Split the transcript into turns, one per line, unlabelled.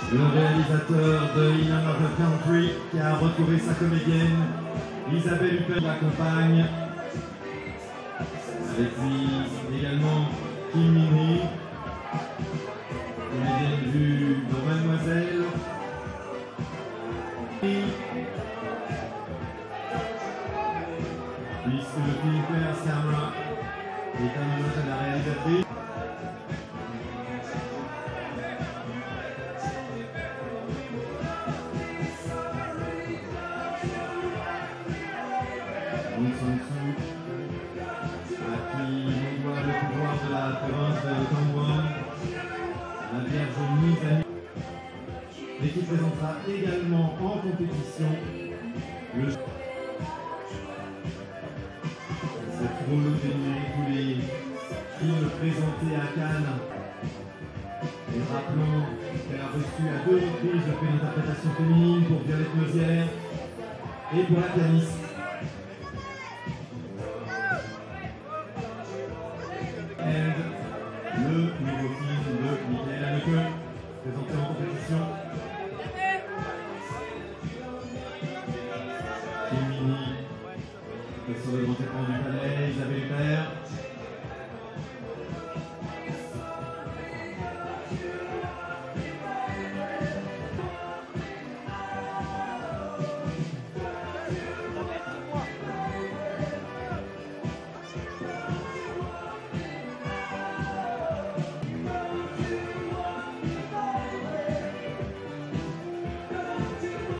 Le réalisateur de In Another Country qui a retrouvé sa comédienne Isabelle Huppert l'accompagne. Avec lui également Kim Min-hee, comédienne vue de Mademoiselle. Puisque le film Claire's Camera est un hommage à la réalisatrice. Aung San Suu, à qui on doit le pouvoir de la province de Kangwon, la Vierge mise à nu, et qui présentera également en compétition le cette rouleau d'énumérer tous les films présentés à Cannes. Et rappelons qu'elle a reçu à 2 reprises le prix d'interprétation féminine pour Violette Nozière et pour la pianiste.